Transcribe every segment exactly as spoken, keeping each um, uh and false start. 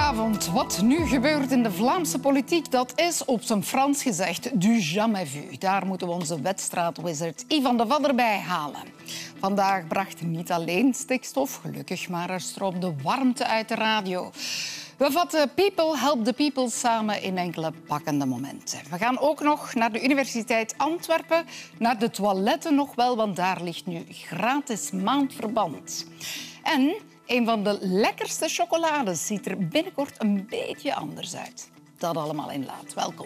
Goedenavond. Wat nu gebeurt in de Vlaamse politiek, dat is op zijn Frans gezegd du jamais vu. Daar moeten we onze wedstraatwizard Ivan de Vadder bij halen. Vandaag bracht niet alleen stikstof, gelukkig, maar er stroomde warmte uit de radio. We vatten People Help the People samen in enkele pakkende momenten. We gaan ook nog naar de Universiteit Antwerpen, naar de toiletten nog wel, want daar ligt nu gratis maandverband. En een van de lekkerste chocolades ziet er binnenkort een beetje anders uit. Dat allemaal in Laat. Welkom.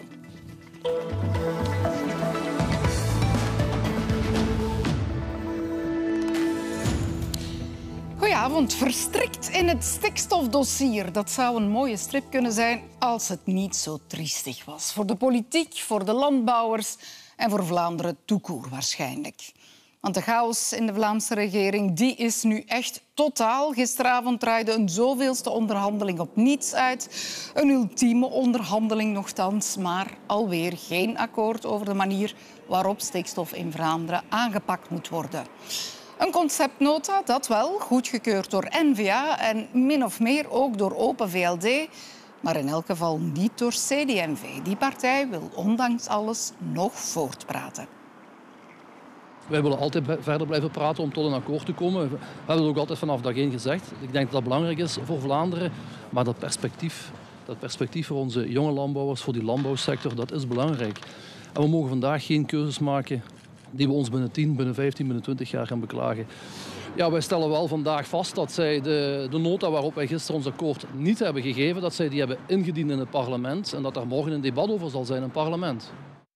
Goedenavond. Verstrikt in het stikstofdossier. Dat zou een mooie strip kunnen zijn als het niet zo triestig was. Voor de politiek, voor de landbouwers en voor Vlaanderen tout court waarschijnlijk. Want de chaos in de Vlaamse regering die is nu echt totaal. Gisteravond draaide een zoveelste onderhandeling op niets uit. Een ultieme onderhandeling nochtans, maar alweer geen akkoord over de manier waarop stikstof in Vlaanderen aangepakt moet worden. Een conceptnota, dat wel, goedgekeurd door N V A en min of meer ook door Open V L D, maar in elk geval niet door C D en V. Die partij wil ondanks alles nog voortpraten. Wij willen altijd verder blijven praten om tot een akkoord te komen. We hebben het ook altijd vanaf dag één gezegd. Ik denk dat dat belangrijk is voor Vlaanderen. Maar dat perspectief, dat perspectief voor onze jonge landbouwers, voor die landbouwsector, dat is belangrijk. En we mogen vandaag geen keuzes maken die we ons binnen tien, binnen vijftien, binnen twintig jaar gaan beklagen. Ja, wij stellen wel vandaag vast dat zij de, de nota waarop wij gisteren ons akkoord niet hebben gegeven, dat zij die hebben ingediend in het parlement en dat er morgen een debat over zal zijn in het parlement.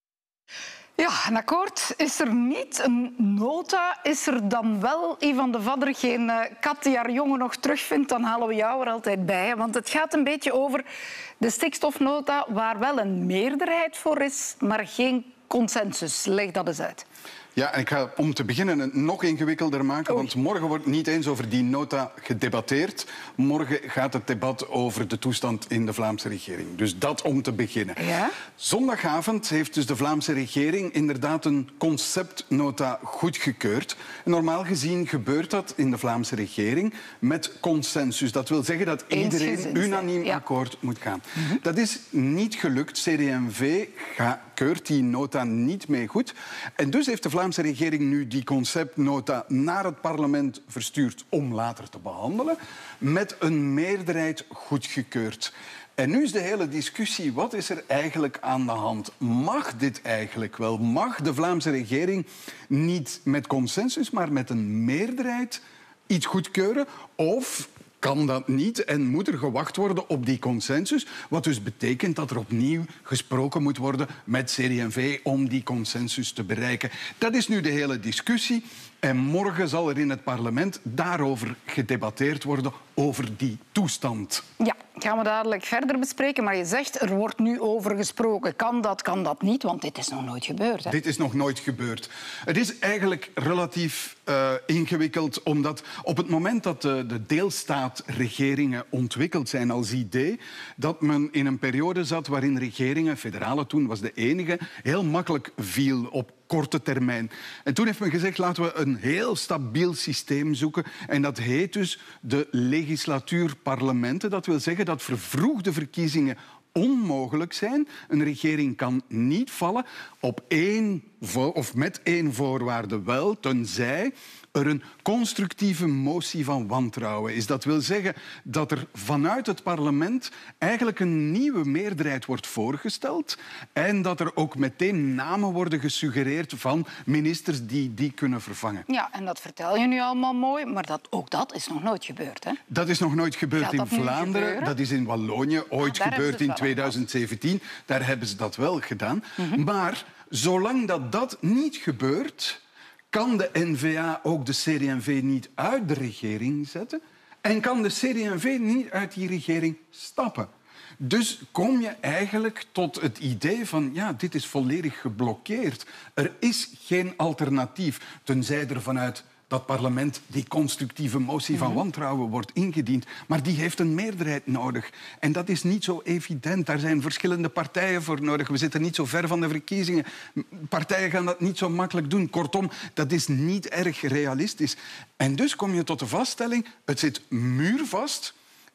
Ja, een akkoord is er niet. Een nota is er dan wel. Ivan de Vadder, geen uh, kat die haar jongen nog terugvindt, dan halen we jou er altijd bij. Want het gaat een beetje over de stikstofnota waar wel een meerderheid voor is, maar geen consensus. Leg dat eens uit. Ja, en ik ga om te beginnen het nog ingewikkelder maken, Oei. want morgen wordt niet eens over die nota gedebatteerd. Morgen gaat het debat over de toestand in de Vlaamse regering. Dus dat om te beginnen. Ja? Zondagavond heeft dus de Vlaamse regering inderdaad een conceptnota goedgekeurd. En normaal gezien gebeurt dat in de Vlaamse regering met consensus. Dat wil zeggen dat iedereen unaniem ja. akkoord moet gaan. Mm-hmm. Dat is niet gelukt. C D en V keurt die nota niet mee goed. En dus heeft de Vlaamse De Vlaamse regering nu die conceptnota naar het parlement verstuurd om later te behandelen, met een meerderheid goedgekeurd. En nu is de hele discussie, wat is er eigenlijk aan de hand? Mag dit eigenlijk wel? Mag de Vlaamse regering niet met consensus, maar met een meerderheid iets goedkeuren? Of kan dat niet en moet er gewacht worden op die consensus? Wat dus betekent dat er opnieuw gesproken moet worden met C D en V om die consensus te bereiken. Dat is nu de hele discussie. En morgen zal er in het parlement daarover gedebatteerd worden, over die toestand. Ja, gaan we dadelijk verder bespreken. Maar je zegt, er wordt nu over gesproken. Kan dat, kan dat niet? Want dit is nog nooit gebeurd. Hè? Dit is nog nooit gebeurd. Het is eigenlijk relatief uh, ingewikkeld, omdat op het moment dat de, de deelstaatregeringen ontwikkeld zijn als idee, dat men in een periode zat waarin regeringen, federale toen was de enige, heel makkelijk viel op korte termijn. En toen heeft men gezegd, laten we een heel stabiel systeem zoeken. En dat heet dus de legislatuurparlementen. Dat wil zeggen dat vervroegde verkiezingen onmogelijk zijn. Een regering kan niet vallen op één of met één voorwaarde wel, tenzij er een constructieve motie van wantrouwen is. Dat wil zeggen dat er vanuit het parlement eigenlijk een nieuwe meerderheid wordt voorgesteld en dat er ook meteen namen worden gesuggereerd van ministers die die kunnen vervangen. Ja, en dat vertel je nu allemaal mooi, maar dat, ook dat is nog nooit gebeurd, hè? Dat is nog nooit gebeurd in Vlaanderen. Dat is in Wallonië ooit ah, gebeurd in tweeduizend zeventien. Daar hebben ze dat wel gedaan. Mm-hmm. Maar zolang dat, dat niet gebeurt, kan de N V A ook de C D en V niet uit de regering zetten en kan de C D en V niet uit die regering stappen. Dus kom je eigenlijk tot het idee van, ja, dit is volledig geblokkeerd. Er is geen alternatief, tenzij er vanuit dat parlement die constructieve motie van wantrouwen wordt ingediend. Maar die heeft een meerderheid nodig. En dat is niet zo evident. Daar zijn verschillende partijen voor nodig. We zitten niet zo ver van de verkiezingen. Partijen gaan dat niet zo makkelijk doen. Kortom, dat is niet erg realistisch. En dus kom je tot de vaststelling, het zit muurvast.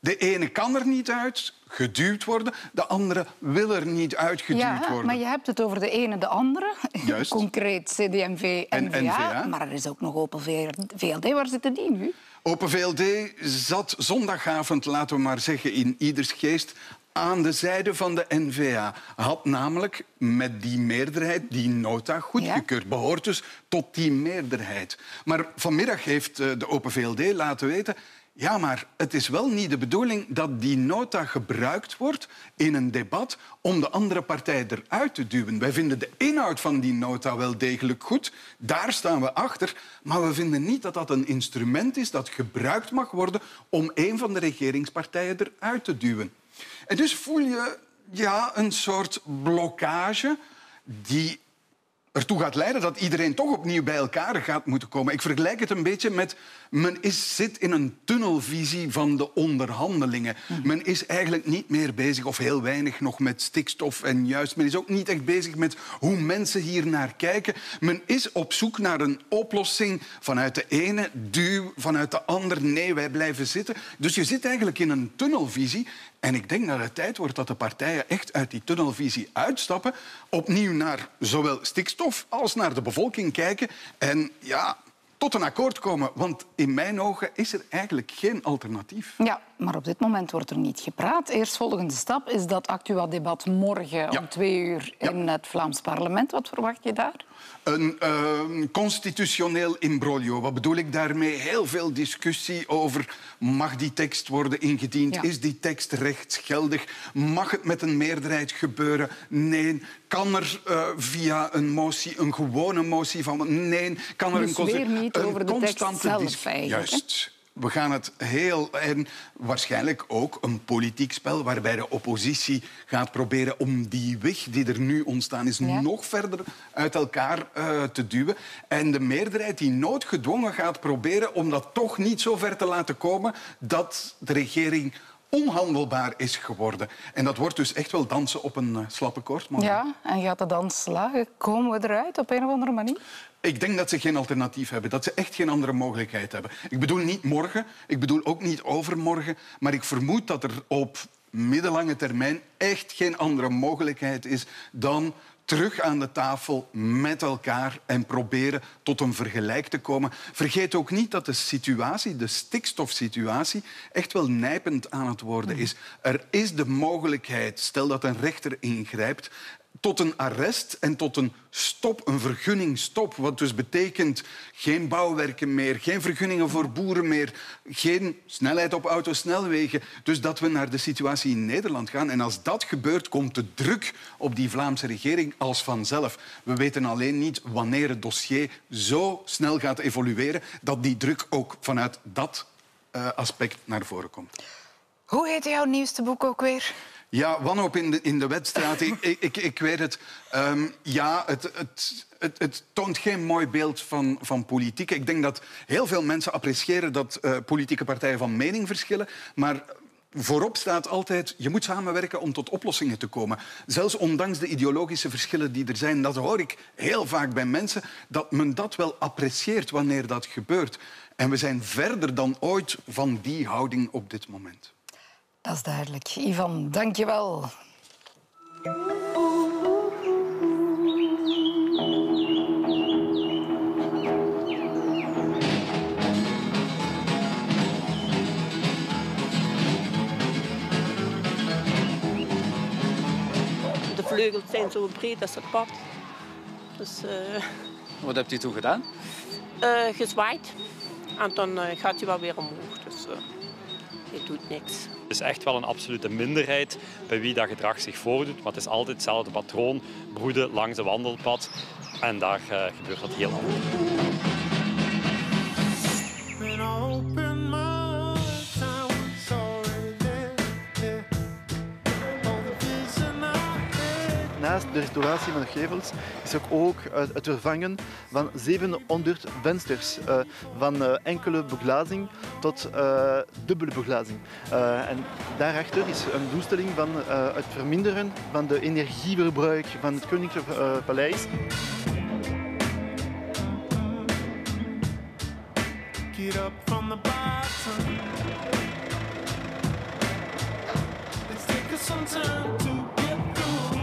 De ene kan er niet uit, geduwd worden. De andere wil er niet uitgeduwd ja, worden. Maar je hebt het over de ene de andere. Juist. Concreet C D M V en N V A. N V A. Maar er is ook nog Open V L D. Waar zitten die nu? Open V L D zat zondagavond, laten we maar zeggen, in ieders geest aan de zijde van de N V A. Had namelijk met die meerderheid die nota goedgekeurd. Ja? Behoort dus tot die meerderheid. Maar vanmiddag heeft de Open V L D laten weten... Ja, maar het is wel niet de bedoeling dat die nota gebruikt wordt in een debat om de andere partij eruit te duwen. Wij vinden de inhoud van die nota wel degelijk goed. Daar staan we achter. Maar we vinden niet dat dat een instrument is dat gebruikt mag worden om een van de regeringspartijen eruit te duwen. En dus voel je ja, een soort blokkage die ertoe gaat leiden dat iedereen toch opnieuw bij elkaar gaat moeten komen. Ik vergelijk het een beetje met... Men is, zit in een tunnelvisie van de onderhandelingen. Mm. Men is eigenlijk niet meer bezig, of heel weinig nog, met stikstof. En juist, men is ook niet echt bezig met hoe mensen hier naar kijken. Men is op zoek naar een oplossing vanuit de ene, duw, vanuit de ander. Nee, wij blijven zitten. Dus je zit eigenlijk in een tunnelvisie. En ik denk dat het tijd wordt dat de partijen echt uit die tunnelvisie uitstappen, opnieuw naar zowel stikstof als naar de bevolking kijken en ja, tot een akkoord komen. Want in mijn ogen is er eigenlijk geen alternatief. Ja, maar op dit moment wordt er niet gepraat. Eerstvolgende stap is dat Actua-debat morgen ja. om twee uur in ja. het Vlaams parlement. Wat verwacht je daar? Een uh, constitutioneel imbroglio. Wat bedoel ik daarmee? Heel veel discussie over... mag die tekst worden ingediend? Ja. Is die tekst rechtsgeldig? Mag het met een meerderheid gebeuren? Nee. Kan er uh, via een motie, een gewone motie van... Nee. Kan er dus een, weer niet een over de tekst zelf eigenlijk. Juist. We gaan het heel... En waarschijnlijk ook een politiek spel waarbij de oppositie gaat proberen om die weg die er nu ontstaan is ja. nog verder uit elkaar uh, te duwen. En de meerderheid die noodgedwongen gaat proberen om dat toch niet zo ver te laten komen dat de regering onhandelbaar is geworden. En dat wordt dus echt wel dansen op een uh, slappe koord. Maar... Ja, en gaat de dans slagen? Komen we eruit op een of andere manier? Ik denk dat ze geen alternatief hebben, dat ze echt geen andere mogelijkheid hebben. Ik bedoel niet morgen, ik bedoel ook niet overmorgen, maar ik vermoed dat er op middellange termijn echt geen andere mogelijkheid is dan terug aan de tafel met elkaar en proberen tot een vergelijk te komen. Vergeet ook niet dat de situatie, de stikstofsituatie, echt wel nijpend aan het worden is. Er is de mogelijkheid, stel dat een rechter ingrijpt, tot een arrest en tot een stop, een vergunningstop. Wat dus betekent geen bouwwerken meer, geen vergunningen voor boeren meer, geen snelheid op autosnelwegen. Dus dat we naar de situatie in Nederland gaan. En als dat gebeurt, komt de druk op die Vlaamse regering als vanzelf. We weten alleen niet wanneer het dossier zo snel gaat evolueren dat die druk ook vanuit dat uh, aspect naar voren komt. Hoe heet jouw nieuwste boek ook weer? Ja, wanhoop in de, in de wedstrijd. ik, ik, ik weet het. Um, ja, het, het, het, het toont geen mooi beeld van, van politiek. Ik denk dat heel veel mensen appreciëren dat uh, politieke partijen van mening verschillen. Maar voorop staat altijd, je moet samenwerken om tot oplossingen te komen. Zelfs ondanks de ideologische verschillen die er zijn. Dat hoor ik heel vaak bij mensen, dat men dat wel apprecieert wanneer dat gebeurt. En we zijn verder dan ooit van die houding op dit moment. Dat is duidelijk. Ivan, dank je wel. De vleugels zijn zo breed als het pad. Dus, uh... Wat hebt u toen gedaan? Uh, gezwaaid. En dan uh, gaat hij wel weer omhoog. Dus, uh... het doet niks. Het is echt wel een absolute minderheid bij wie dat gedrag zich voordoet. Maar het is altijd hetzelfde patroon. Broeden langs een wandelpad. En daar uh, gebeurt dat heel anders. Naast de restauratie van de gevels is er ook het vervangen van zevenhonderd vensters. Uh, van uh, enkele beglazing tot uh, dubbele beglazing. Uh, en daarachter is een doelstelling van uh, het verminderen van de energieverbruik van het Koninklijk uh, Paleis. Get up from the bottom. time to get through.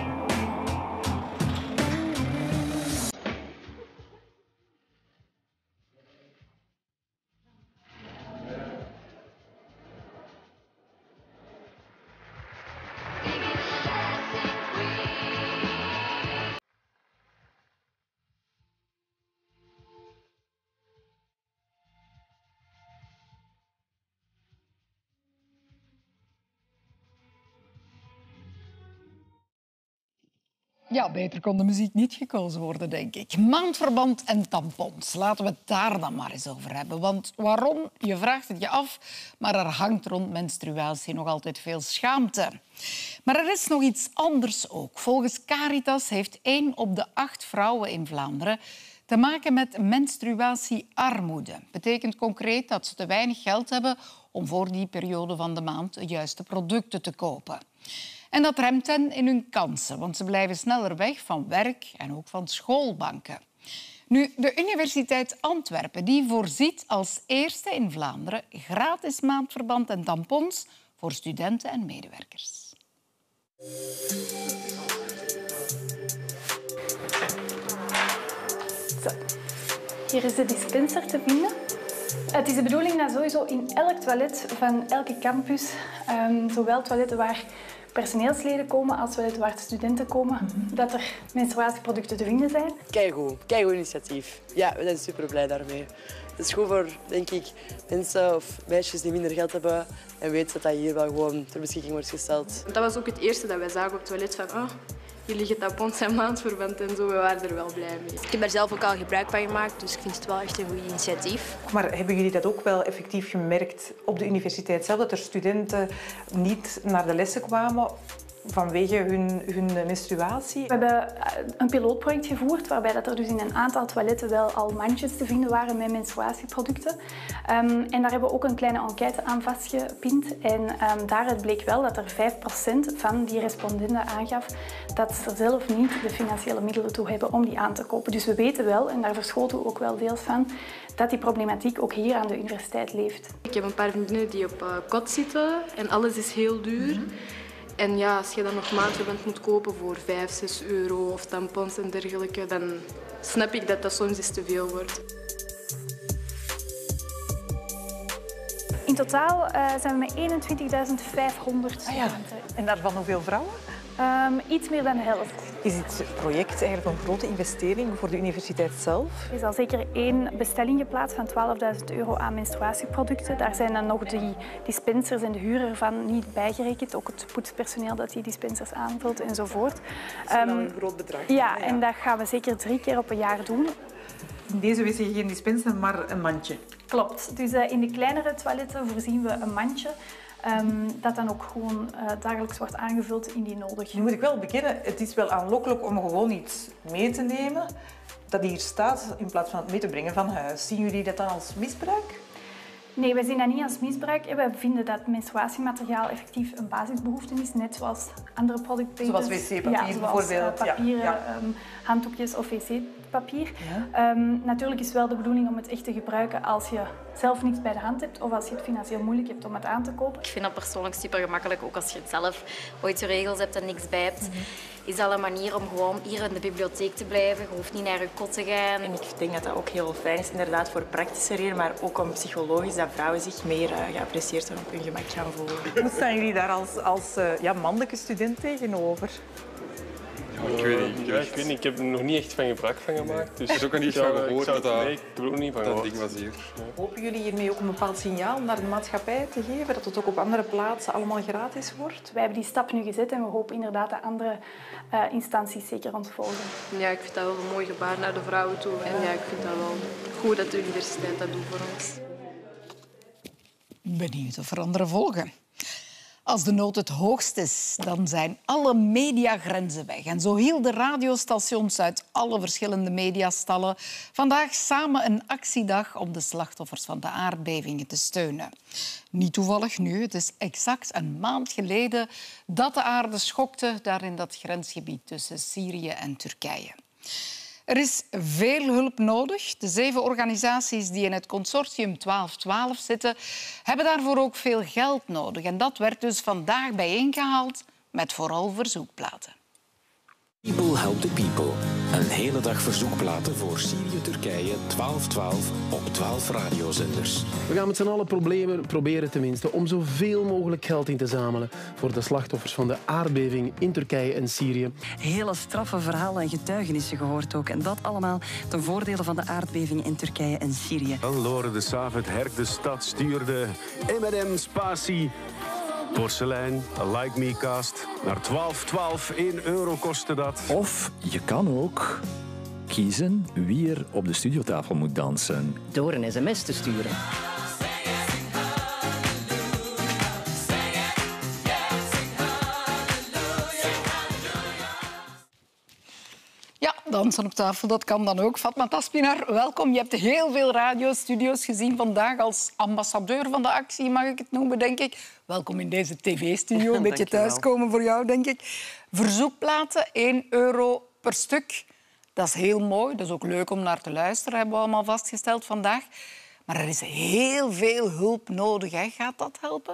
Ja, beter kon de muziek niet gekozen worden, denk ik. Maandverband en tampons. Laten we het daar dan maar eens over hebben. Want waarom? Je vraagt het je af, maar er hangt rond menstruatie nog altijd veel schaamte. Maar er is nog iets anders ook. Volgens Caritas heeft één op de acht vrouwen in Vlaanderen te maken met menstruatiearmoede. Dat betekent concreet dat ze te weinig geld hebben om voor die periode van de maand de juiste producten te kopen. En dat remt hen in hun kansen, want ze blijven sneller weg van werk en ook van schoolbanken. Nu, de Universiteit Antwerpen die voorziet als eerste in Vlaanderen gratis maandverband en tampons voor studenten en medewerkers. Zo. Hier is de dispenser te vinden. Het is de bedoeling dat sowieso in elk toilet van elke campus, um, zowel toiletten waar personeelsleden komen als toiletten waar studenten komen, mm-hmm. dat er menstruatieproducten te vinden zijn. Keigoed, keigoed initiatief. Ja, we zijn super blij daarmee. Het is goed voor, denk ik, mensen of meisjes die minder geld hebben en weten dat dat hier wel gewoon ter beschikking wordt gesteld. Dat was ook het eerste dat wij zagen op het toilet van oh, hier liggen tampons en maandverband en zo. We waren er wel blij mee. Ik heb daar zelf ook al gebruik van gemaakt, dus ik vind het wel echt een goed initiatief. Maar hebben jullie dat ook wel effectief gemerkt op de universiteit zelf, dat er studenten niet naar de lessen kwamen vanwege hun, hun menstruatie? We hebben een pilootproject gevoerd waarbij dat er dus in een aantal toiletten wel al mandjes te vinden waren met menstruatieproducten. Um, en daar hebben we ook een kleine enquête aan vastgepind. En um, daaruit bleek wel dat er vijf procent van die respondenten aangaf dat ze er zelf niet de financiële middelen toe hebben om die aan te kopen. Dus we weten wel, en daar verschoten we ook wel deels van, dat die problematiek ook hier aan de universiteit leeft. Ik heb een paar vriendinnen die op uh, kot zitten en alles is heel duur. Mm-hmm. En ja, als je dan nog maandverband moet kopen voor vijf, zes euro of tampons en dergelijke, dan snap ik dat dat soms eens te veel wordt. In totaal uh, zijn we met eenentwintigduizend vijfhonderd studenten. Ah ja. En daarvan hoeveel vrouwen? Um, iets meer dan de helft. Is dit project eigenlijk een grote investering voor de universiteit zelf? Er is al zeker één bestelling geplaatst van twaalfduizend euro aan menstruatieproducten. Daar zijn dan nog die dispensers en de huur ervan niet bijgerekend. Ook het poetspersoneel dat die dispensers aanvult enzovoort. Dat is wel um, een groot bedrag. Ja, ja, en dat gaan we zeker drie keer op een jaar doen. In deze wc geen dispenser, maar een mandje. Klopt. Dus uh, in de kleinere toiletten voorzien we een mandje. Um, dat dan ook gewoon uh, dagelijks wordt aangevuld indien nodig. Nu moet ik wel bekennen, het is wel aanlokkelijk om gewoon iets mee te nemen dat hier staat in plaats van het mee te brengen van huis. Zien jullie dat dan als misbruik? Nee, wij zien dat niet als misbruik. We vinden dat menstruatiemateriaal effectief een basisbehoefte is, net zoals andere producten. Zoals wc-papier ja, zoals, bijvoorbeeld. Uh, papieren, ja, ja. Um, handdoekjes of wc-papier. Ja. Um, natuurlijk is wel de bedoeling om het echt te gebruiken als je zelf niets bij de hand hebt of als je het financieel moeilijk hebt om het aan te kopen. Ik vind dat persoonlijk super gemakkelijk, ook als je het zelf ooit je regels hebt en niks bij hebt. Mm-hmm. Is dat een manier om gewoon hier in de bibliotheek te blijven. Je hoeft niet naar je kot te gaan. En ik denk dat dat ook heel fijn is, inderdaad, voor praktische redenen, maar ook om psychologisch dat vrouwen zich meer uh, geapprecieerd en op hun gemak gaan voelen. Hoe staan jullie daar als, als uh, ja, mannelijke student tegenover? Ik weet niet. Ja, ik, weet niet. Ik heb er nog niet echt van gebruik van gemaakt. Dus ik heb ook nog niet van gehoord dat dat, nee, ik heb er ook niet van dat ding was hier. Ja. Hopen jullie hiermee ook een bepaald signaal naar de maatschappij te geven? Dat het ook op andere plaatsen allemaal gratis wordt? Wij hebben die stap nu gezet en we hopen inderdaad dat andere uh, instanties zeker ons volgen. Ja, ik vind dat wel een mooi gebaar naar de vrouwen toe. En ja, ik vind dat wel goed dat de universiteit dat doet voor ons. Benieuwd of er anderen volgen. Als de nood het hoogst is, dan zijn alle mediagrenzen weg. En zo hielden radiostations uit alle verschillende mediastallen vandaag samen een actiedag om de slachtoffers van de aardbevingen te steunen. Niet toevallig nu, het is exact een maand geleden dat de aarde schokte daar in dat grensgebied tussen Syrië en Turkije. Er is veel hulp nodig. De zeven organisaties die in het consortium twaalf twaalf zitten, hebben daarvoor ook veel geld nodig. En dat werd dus vandaag bijeengehaald met vooral verzoekplaten. People help the people. Een hele dag verzoekplaten voor Syrië-Turkije twaalf twaalf op twaalf radiozenders. We gaan met z'n allen problemen proberen tenminste om zoveel mogelijk geld in te zamelen voor de slachtoffers van de aardbeving in Turkije en Syrië. Hele straffe verhalen en getuigenissen gehoord ook. En dat allemaal ten voordele van de aardbeving in Turkije en Syrië. Lore de Savet Herk de stad stuurde M en M Spatie. Porselein, een Like Me cast. Naar twaalf twaalf, één euro kostte dat. Of je kan ook kiezen wie er op de studiotafel moet dansen. Door een sms te sturen. Ja, dansen op tafel, dat kan dan ook. Fatma Taspinar, welkom. Je hebt heel veel radiostudio's gezien vandaag als ambassadeur van de actie, mag ik het noemen, denk ik. Welkom in deze tv-studio. Een beetje thuiskomen voor jou, denk ik. Verzoekplaten, één euro per stuk. Dat is heel mooi. Dat is ook leuk om naar te luisteren, hebben we allemaal vastgesteld vandaag. Maar er is heel veel hulp nodig. Hè. Gaat dat helpen?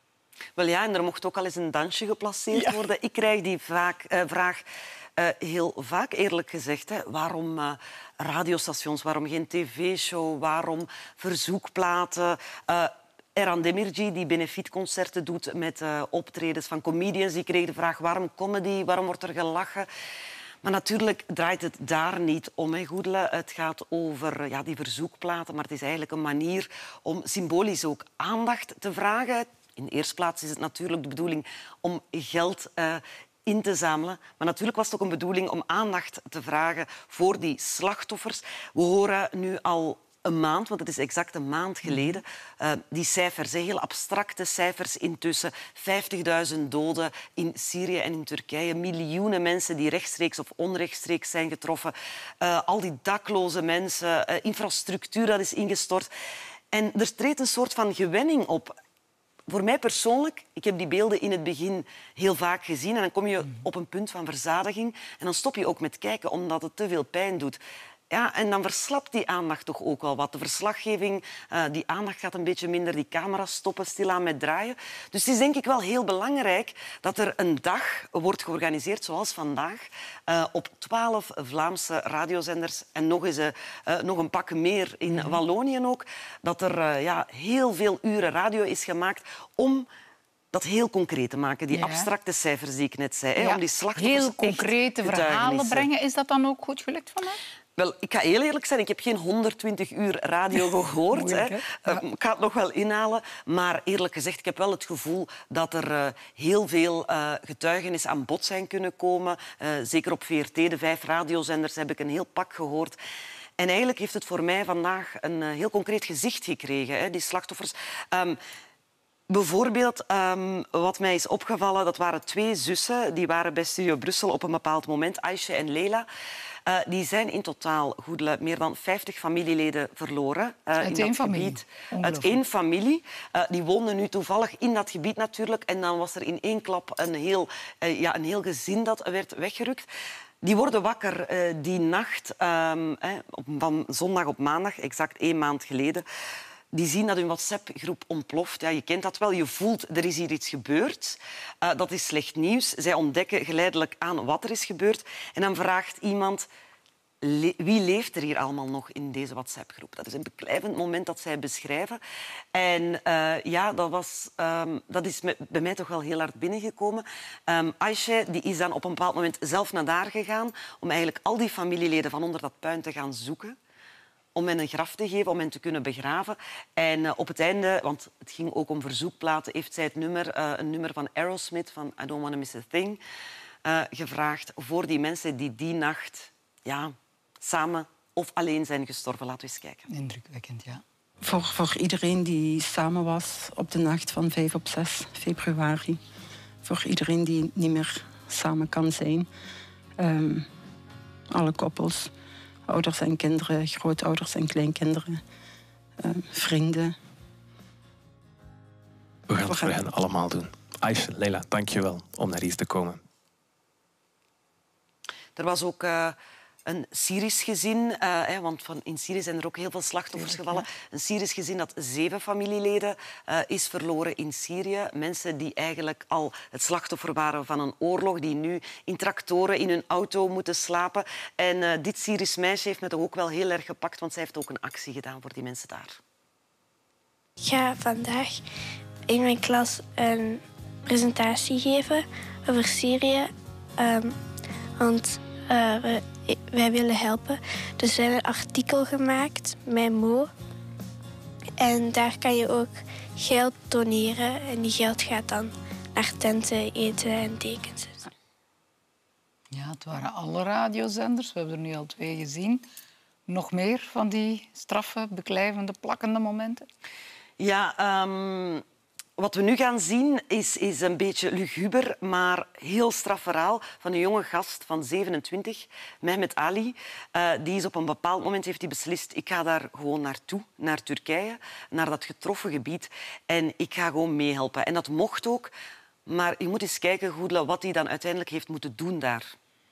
Wel ja, en er mocht ook al eens een dansje geplaceerd ja. worden. Ik krijg die vaak, uh, vraag uh, heel vaak, eerlijk gezegd. Hè. Waarom uh, radiostations, waarom geen tv-show, waarom verzoekplaten... Uh, Eran Demirci, die benefietconcerten doet met uh, optredens van comedians, die kreeg de vraag waarom comedy, waarom wordt er gelachen? Maar natuurlijk draait het daar niet om, hè, Goedele. Het gaat over ja, die verzoekplaten, maar het is eigenlijk een manier om symbolisch ook aandacht te vragen. In de eerste plaats is het natuurlijk de bedoeling om geld uh, in te zamelen. Maar natuurlijk was het ook een bedoeling om aandacht te vragen voor die slachtoffers. We horen nu al een maand, want het is exact een maand geleden, uh, die cijfers, heel abstracte cijfers intussen. vijftigduizend doden in Syrië en in Turkije. Miljoenen mensen die rechtstreeks of onrechtstreeks zijn getroffen. Uh, al die dakloze mensen, uh, infrastructuur dat is ingestort. En er treedt een soort van gewenning op. Voor mij persoonlijk, ik heb die beelden in het begin heel vaak gezien en dan kom je op een punt van verzadiging en dan stop je ook met kijken omdat het te veel pijn doet. Ja, en dan verslapt die aandacht toch ook wel wat. De verslaggeving, uh, die aandacht gaat een beetje minder. Die camera's stoppen stilaan met draaien. Dus het is denk ik wel heel belangrijk dat er een dag wordt georganiseerd zoals vandaag uh, op twaalf Vlaamse radiozenders en nog, eens, uh, uh, nog een pak meer in mm-hmm. Wallonië ook. Dat er uh, ja, heel veel uren radio is gemaakt om dat heel concreet te maken, die ja. abstracte cijfers die ik net zei. Ja. Hè, om die slachtoffers heel concrete verhalen brengen. Is dat dan ook goed gelukt vandaag? Wel, ik ga heel eerlijk zijn, ik heb geen honderdtwintig uur radio gehoord. Moeilijk, hè. Hè? Ja. Ik ga het nog wel inhalen. Maar eerlijk gezegd, ik heb wel het gevoel dat er uh, heel veel uh, getuigenissen aan bod zijn kunnen komen. Uh, zeker op V R T, de vijf radiozenders, heb ik een heel pak gehoord. En eigenlijk heeft het voor mij vandaag een uh, heel concreet gezicht gekregen, hè, die slachtoffers. Um, Bijvoorbeeld, um, wat mij is opgevallen, dat waren twee zussen. Die waren bij Studio Brussel op een bepaald moment, Aisha en Leila. Uh, die zijn in totaal Goedele, meer dan vijftig familieleden verloren. Uh, uit in één dat familie? Gebied. Uit één familie. Uh, die woonden nu toevallig in dat gebied natuurlijk. En dan was er in één klap een heel, uh, ja, een heel gezin dat werd weggerukt. Die worden wakker uh, die nacht, um, eh, van zondag op maandag, exact één maand geleden. Die zien dat hun WhatsApp-groep ontploft. Ja, je kent dat wel. Je voelt, er is hier iets gebeurd. Uh, dat is slecht nieuws. Zij ontdekken geleidelijk aan wat er is gebeurd. En dan vraagt iemand, le wie leeft er hier allemaal nog in deze WhatsApp-groep? Dat is een beklijvend moment dat zij beschrijven. En uh, ja, dat, was, um, dat is me, bij mij toch wel heel hard binnengekomen. Um, Aisha die is dan op een bepaald moment zelf naar daar gegaan om eigenlijk al die familieleden van onder dat puin te gaan zoeken. Om hen een graf te geven, om hen te kunnen begraven. En uh, op het einde, want het ging ook om verzoekplaten, heeft zij het nummer, uh, een nummer van Aerosmith, van I Don't Wanna Miss a Thing, uh, gevraagd voor die mensen die die nacht ja, samen of alleen zijn gestorven. Laten we eens kijken. Indrukwekkend, ja. Voor, voor iedereen die samen was op de nacht van vijf op zes februari. Voor iedereen die niet meer samen kan zijn. Um, alle koppels. Ouders en kinderen, grootouders en kleinkinderen, uh, vrienden. We gaan het voor hen allemaal doen. Aisha, Leila, dank je wel om naar hier te komen. Er was ook uh, een Syrisch gezin, uh, hè, want van, in Syrië zijn er ook heel veel slachtoffers gevallen. Een Syrisch gezin dat zeven familieleden uh, is verloren in Syrië. Mensen die eigenlijk al het slachtoffer waren van een oorlog, die nu in tractoren in hun auto moeten slapen. En uh, dit Syrisch meisje heeft me toch ook wel heel erg gepakt, want zij heeft ook een actie gedaan voor die mensen daar. Ik ga vandaag in mijn klas een presentatie geven over Syrië. Um, want uh, we, wij willen helpen. Dus we hebben een artikel gemaakt met Mo. En daar kan je ook geld doneren. En die geld gaat dan naar tenten, eten en dekens. Ja, het waren alle radiozenders. We hebben er nu al twee gezien. Nog meer van die straffe, beklijvende, plakkende momenten? Ja, um, wat we nu gaan zien is, is een beetje luguber, maar heel straf verhaal van een jonge gast van zevenentwintig, Mehmet Ali. Uh, die is op een bepaald moment heeft hij beslist, ik ga daar gewoon naartoe, naar Turkije, naar dat getroffen gebied. En ik ga gewoon meehelpen. En dat mocht ook, maar je moet eens kijken, Goedele, wat hij dan uiteindelijk heeft moeten doen daar.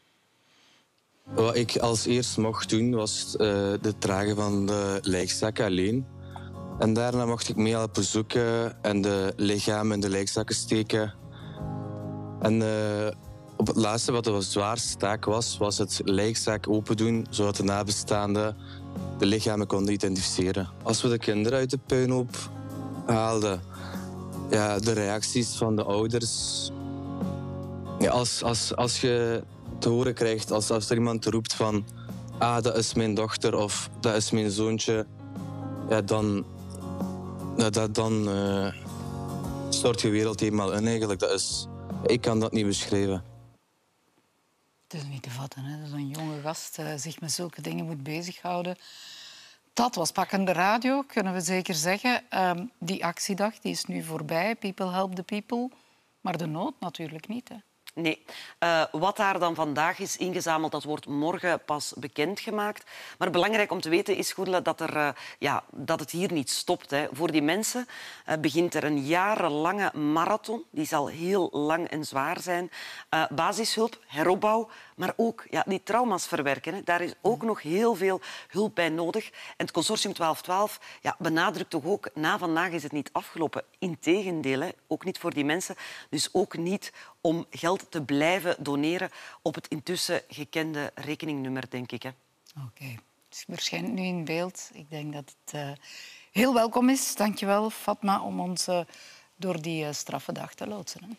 Wat ik als eerst mocht doen, was uh, het dragen van de lijkzakken alleen. En daarna mocht ik mee helpen zoeken en de lichamen in de lijkzakken steken. En uh, op het laatste, wat de zwaarste taak was, was het lijkzak open doen, zodat de nabestaanden de lichamen konden identificeren. Als we de kinderen uit de puinhoop haalden, ja, de reacties van de ouders. Ja, als, als, als je te horen krijgt, als, als er iemand roept van ah, dat is mijn dochter of dat is mijn zoontje, ja, dan, ja, dat, dan uh, stort je wereld helemaal in eigenlijk. Dat is, ik kan dat niet beschrijven. Het is niet te vatten, hè? Dat een jonge gast uh, zich met zulke dingen moet bezighouden. Dat was pakkende radio, kunnen we zeker zeggen. Um, die actiedag die is nu voorbij. People help the people. Maar de nood natuurlijk niet, hè? Nee. Uh, wat daar dan vandaag is ingezameld, dat wordt morgen pas bekendgemaakt. Maar belangrijk om te weten is, Goedele, dat, er, uh, ja, dat het hier niet stopt. Hè. Voor die mensen uh, begint er een jarenlange marathon. Die zal heel lang en zwaar zijn. Uh, basishulp, heropbouw, maar ook ja, die trauma's verwerken. Hè. Daar is ook nog heel veel hulp bij nodig. En het consortium twaalf twaalf ja, benadrukt toch ook, na vandaag is het niet afgelopen. Integendeel, hè, ook niet voor die mensen. Dus ook niet om geld te blijven doneren op het intussen gekende rekeningnummer, denk ik. Oké. Okay. Het verschijnt nu in beeld. Ik denk dat het uh, heel welkom is. Dank je wel, Fatma, om ons uh, door die uh, straffe dag te loodsen. Hè.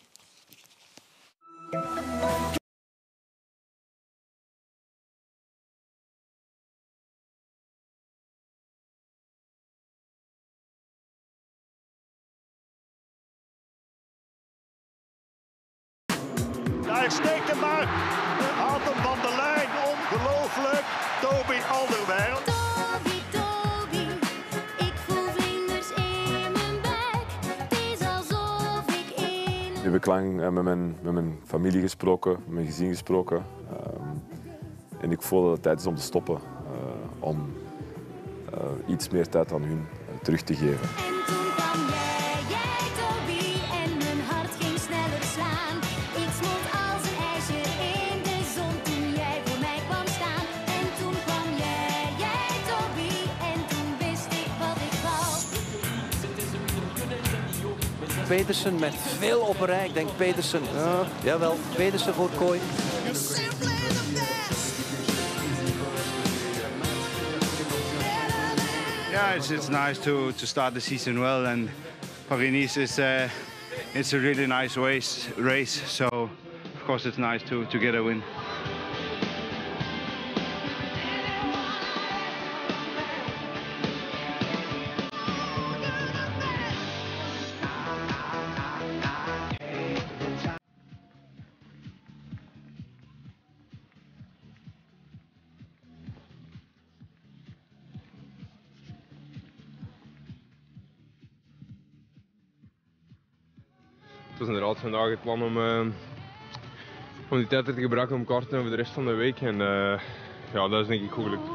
Daar steekt hem maar. Haalt hem van de lijn. Ongelooflijk. Toby Alderweireld. Toby, Toby, ik voel vlinders in mijn buik. Het is alsof ik in... Ik heb ik lang met mijn, met mijn familie gesproken, met mijn gezin gesproken. Um, en ik voel dat het tijd is om te stoppen. Uh, om uh, iets meer tijd aan hun uh, terug te geven. En toen kwam jij, jij Toby, en mijn hart ging sneller slaan. Ik smolt als een ijsje in de zon toen jij voor mij kwam staan. En toen kwam jij, jij Toby, en toen wist ik wat ik wou. Petersen met veel op een rij. Ik denk Petersen, uh, jawel, Petersen voor Kooi. Yeah, it's, it's nice to, to start the season well, and Paris-Nice is uh, it's a really nice race, race. So of course it's nice to, to get a win. Het was inderdaad vandaag het plan om, uh, om die tijd er te gebruiken om kaarten over de rest van de week. En uh, ja, dat is denk ik goed gelukt.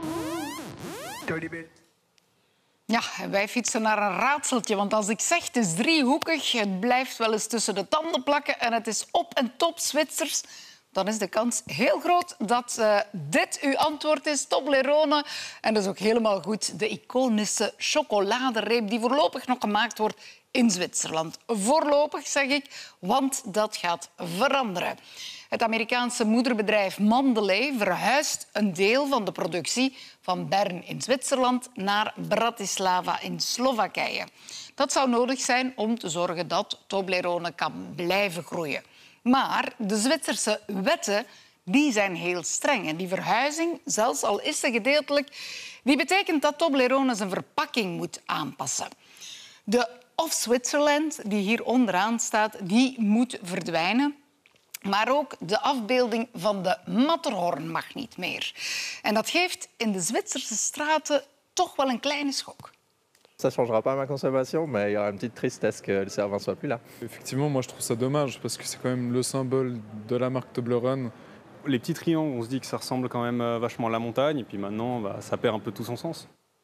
Ja, wij fietsen naar een raadseltje. Want als ik zeg, het is driehoekig, het blijft wel eens tussen de tanden plakken en het is op en top Zwitsers. dan is de kans heel groot dat uh, dit uw antwoord is, Toblerone. En dat is ook helemaal goed. De iconische chocoladereep die voorlopig nog gemaakt wordt in Zwitserland. Voorlopig, zeg ik, want dat gaat veranderen. Het Amerikaanse moederbedrijf Mondelez verhuist een deel van de productie van Bern in Zwitserland naar Bratislava in Slowakije. Dat zou nodig zijn om te zorgen dat Toblerone kan blijven groeien. Maar de Zwitserse wetten die zijn heel streng. En die verhuizing, zelfs al is ze gedeeltelijk, die betekent dat Toblerone zijn verpakking moet aanpassen. De Of Switzerland, die hier onderaan staat, die moet verdwijnen. Maar ook de afbeelding van de Matterhorn mag niet meer. En dat geeft in de Zwitserse straten toch wel een kleine schok. Ça ne changera pas ma consommation, mais il y aura une petite tristesse que le servant soit plus là. Effectivement, moi je trouve ça dommage parce que c'est quand même le symbole de la marque Toblerone. Les petits triangles, on se dit que ça ressemble quand même vachement à la montagne, et puis maintenant, bah, ça perd un peu tout son sens.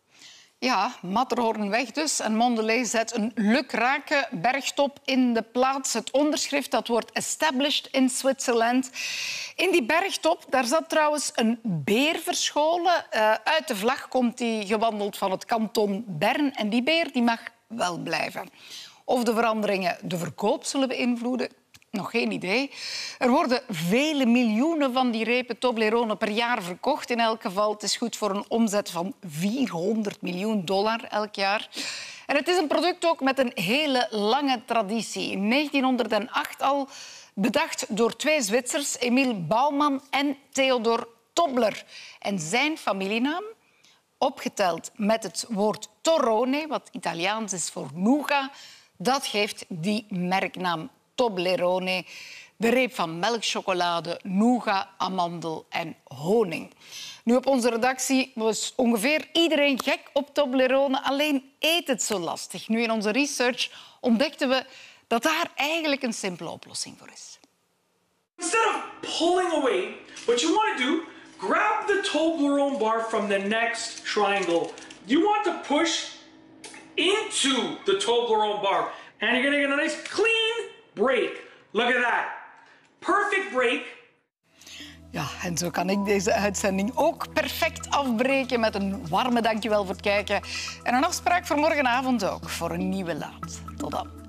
Ja, Matterhorn weg dus. En Mondelez zet een lukrake bergtop in de plaats. Het onderschrift dat wordt established in Switzerland. In die bergtop daar zat trouwens een beer verscholen. Uh, uit de vlag komt die gewandeld van het kanton Bern. En die beer die mag wel blijven. Of de veranderingen de verkoop zullen beïnvloeden? Nog geen idee. Er worden vele miljoenen van die repen Toblerone per jaar verkocht. In elk geval, het is goed voor een omzet van vierhonderd miljoen dollar elk jaar. En het is een product ook met een hele lange traditie. In negentienhonderdacht al bedacht door twee Zwitsers, Emil Baumann en Theodor Tobler. En zijn familienaam, opgeteld met het woord Torrone, wat Italiaans is voor nougat, dat geeft die merknaam Toblerone, de reep van melk, chocolade, nougat, amandel en honing. Nu, op onze redactie was ongeveer iedereen gek op Toblerone, alleen eet het zo lastig. Nu, in onze research ontdekten we dat daar eigenlijk een simpele oplossing voor is. Instead of pulling away, what you want to do, grab the Toblerone bar from the next triangle. You want to push into the Toblerone bar, and you're going to get a nice clean break. Look at that. Perfect break. Ja, en zo kan ik deze uitzending ook perfect afbreken met een warme dankjewel voor het kijken. En een afspraak voor morgenavond ook, voor een nieuwe Laat. Tot dan.